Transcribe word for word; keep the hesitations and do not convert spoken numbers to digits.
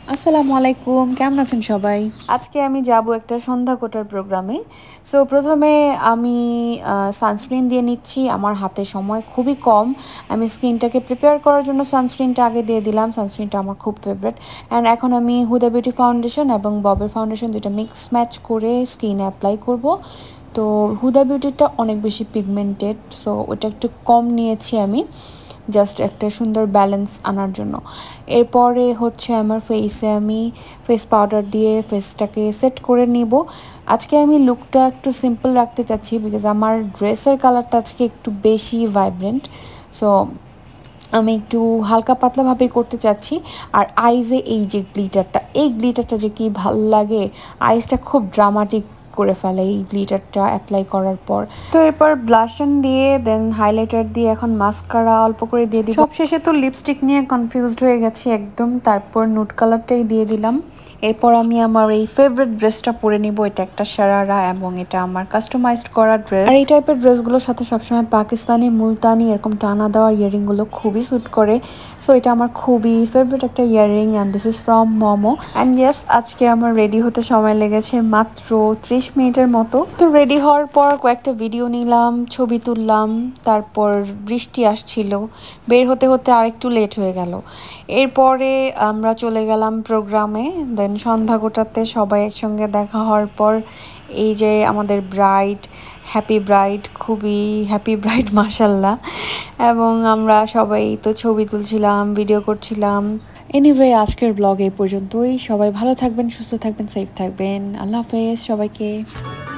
আসসালামু আলাইকুম, কেমন আছেন সবাই? আজকে আমি যাব একটা সন্ধ্যা কোটার প্রোগ্রামে। সো প্রথমে আমি সানস্ক্রিন দিয়ে নিচ্ছি। আমার হাতে সময় খুবই কম। আমি স্কিনটাকে প্রিপেয়ার করার জন্য সানস্ক্রিনটা আগে দিয়ে দিলাম। সানস্ক্রিনটা আমার খুব ফেভারিট। অ্যান্ড এখন আমি হুদা বিউটি ফাউন্ডেশন এবং ববের ফাউন্ডেশন দুইটা মিক্স ম্যাচ করে স্কিনে অ্যাপ্লাই করব। তো হুদা বিউটিটা অনেক বেশি পিগমেন্টেড, সো ওটা একটু কম নিয়েছি আমি, জাস্ট একটা সুন্দর ব্যালেন্স আনার জন্য। এরপরে হচ্ছে আমার ফেসে আমি ফেস পাউডার দিয়ে ফেসটাকে সেট করে নিব। আজকে আমি লুকটা একটু সিম্পল রাখতে চাচ্ছি বিকজ আমার ড্রেসের কালারটা আজকে একটু বেশি ভাইব্রেন্ট। সো আমি একটু হালকা পাতলাভাবেই করতে চাচ্ছি। আর আইজে এই যে গ্লিটারটা, এই গ্লিটারটা যে কি ভাল লাগে, আইসটা খুব ড্রামাটিক করে ফেলে এই গ্লিটারটা অ্যাপ্লাই করার পর। তো এরপর ব্লাশন দিয়ে দেন হাইলাইটার দিয়ে এখন মাস্কারা অল্প করে দিয়ে দিই। সবশেষে তো লিপস্টিক নিয়ে কনফিউজড হয়ে গেছি একদম, তারপর নুট কালারটাই দিয়ে দিলাম। এরপর আমি আমার এই ফেভারিট ড্রেসটা পরে নিব। এটা একটা শারারা এবং এটা আমার কাস্টমাইজড করা ড্রেস। আর এই টাইপের ড্রেসগুলোর সাথে সবসময় পাকিস্তানি মুলতানি এরকম টানা দেওয়া ইয়ারিংগুলো খুবই স্যুট করে। সো এটা আমার খুবই ফেভারিট একটা earring and this is from Momo. And yes, আজকে আমার রেডি হতে সময় লেগেছে মাত্র ত্রিশ মিনিটের মতো। তো রেডি হওয়ার পর কয়েকটা ভিডিও নিলাম, ছবি তুললাম, তারপর বৃষ্টি আসছিল, বের হতে হতে আরেকটু লেট হয়ে গেল। এরপরে আমরা চলে গেলাম প্রোগ্রামে। দেন সন্ধ্যা গোটাতে সবাই একসঙ্গে দেখা হওয়ার পর এই যে আমাদের ব্রাইড, হ্যাপি ব্রাইড, খুবই হ্যাপি ব্রাইড মাশাল্লাহ। এবং আমরা সবাই তো ছবি তুলছিলাম, ভিডিও করছিলাম। এনিওয়ে, আজকের ব্লগ এই পর্যন্তই। সবাই ভালো থাকবেন, সুস্থ থাকবেন, সেফ থাকবেন। আল্লাহ হাফেজ সবাইকে।